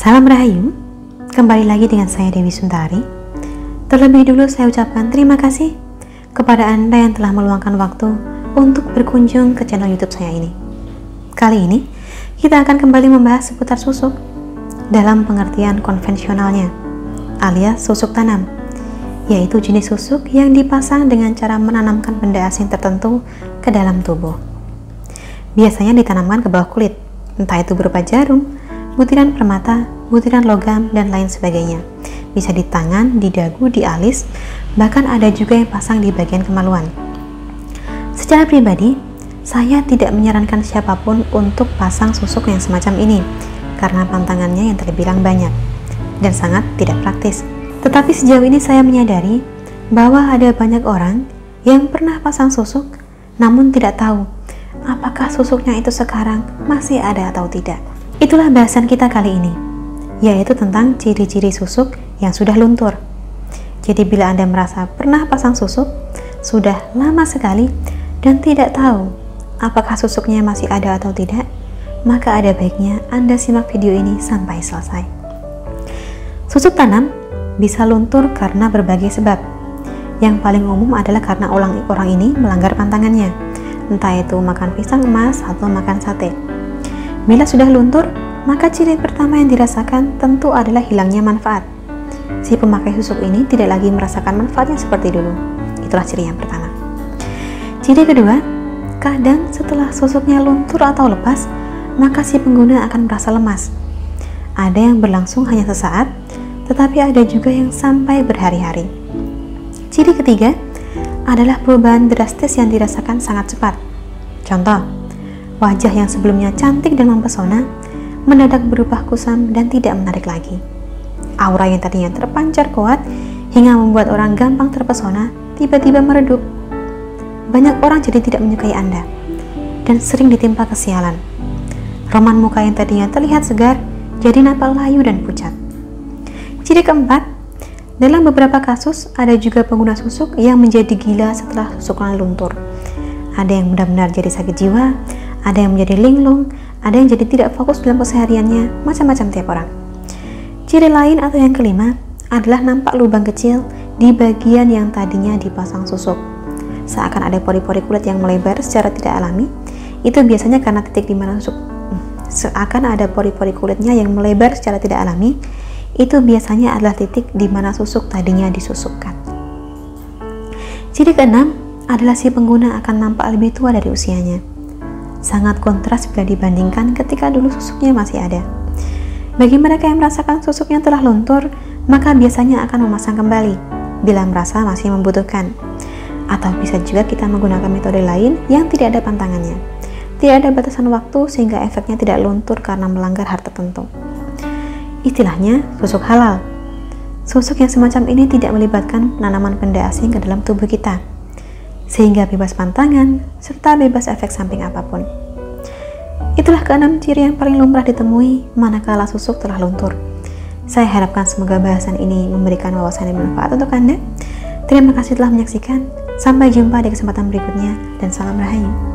Salam Rahayu, kembali lagi dengan saya Dewi Suntari. Terlebih dulu saya ucapkan terima kasih kepada Anda yang telah meluangkan waktu untuk berkunjung ke channel YouTube saya ini. Kali ini kita akan kembali membahas seputar susuk dalam pengertian konvensionalnya, alias susuk tanam, yaitu jenis susuk yang dipasang dengan cara menanamkan benda asing tertentu ke dalam tubuh. Biasanya ditanamkan ke bawah kulit, entah itu berupa jarum, butiran permata, butiran logam, dan lain sebagainya. Bisa di tangan, di dagu, di alis, bahkan ada juga yang pasang di bagian kemaluan. Secara pribadi, saya tidak menyarankan siapapun untuk pasang susuk yang semacam ini, karena pantangannya yang terbilang banyak dan sangat tidak praktis. Tetapi sejauh ini saya menyadari bahwa ada banyak orang yang pernah pasang susuk, namun tidak tahu apakah susuknya itu sekarang masih ada atau tidak. Itulah bahasan kita kali ini, yaitu tentang ciri-ciri susuk yang sudah luntur. Jadi bila Anda merasa pernah pasang susuk, sudah lama sekali, dan tidak tahu apakah susuknya masih ada atau tidak, maka ada baiknya Anda simak video ini sampai selesai. Susuk tanam bisa luntur karena berbagai sebab. Yang paling umum adalah karena orang ini melanggar pantangannya, entah itu makan pisang emas atau makan sate. Bila sudah luntur, maka ciri pertama yang dirasakan tentu adalah hilangnya manfaat. Si pemakai susuk ini tidak lagi merasakan manfaatnya seperti dulu. Itulah ciri yang pertama. Ciri kedua, kadang setelah susuknya luntur atau lepas, maka si pengguna akan merasa lemas. Ada yang berlangsung hanya sesaat, tetapi ada juga yang sampai berhari-hari. Ciri ketiga adalah perubahan drastis yang dirasakan sangat cepat. Contoh, wajah yang sebelumnya cantik dan mempesona mendadak berubah kusam dan tidak menarik lagi. Aura yang tadinya terpancar kuat hingga membuat orang gampang terpesona tiba-tiba meredup. Banyak orang jadi tidak menyukai Anda dan sering ditimpa kesialan. Roman muka yang tadinya terlihat segar jadi nampak layu dan pucat. Ciri keempat, dalam beberapa kasus ada juga pengguna susuk yang menjadi gila setelah susuknya luntur. Ada yang benar-benar jadi sakit jiwa, ada yang menjadi linglung, ada yang jadi tidak fokus dalam kesehariannya, macam-macam tiap orang. Ciri lain atau yang kelima adalah nampak lubang kecil di bagian yang tadinya dipasang susuk. Seakan ada pori-pori kulit yang melebar secara tidak alami. Itu biasanya karena titik di mana susuk. Seakan ada pori-pori kulitnya yang melebar secara tidak alami. Itu biasanya adalah titik di mana susuk tadinya disusukkan. Ciri keenam adalah si pengguna akan nampak lebih tua dari usianya. Sangat kontras bila dibandingkan ketika dulu susuknya masih ada. Bagi mereka yang merasakan susuknya telah luntur, maka biasanya akan memasang kembali bila merasa masih membutuhkan. Atau bisa juga kita menggunakan metode lain yang tidak ada pantangannya. Tidak ada batasan waktu sehingga efeknya tidak luntur karena melanggar hal tertentu. Istilahnya susuk halal. Susuk yang semacam ini tidak melibatkan penanaman benda asing ke dalam tubuh kita, sehingga bebas pantangan serta bebas efek samping apapun. Itulah keenam ciri yang paling lumrah ditemui manakala susuk telah luntur. Saya harapkan semoga bahasan ini memberikan wawasan dan manfaat untuk Anda. Terima kasih telah menyaksikan. Sampai jumpa di kesempatan berikutnya, dan salam Rahayu.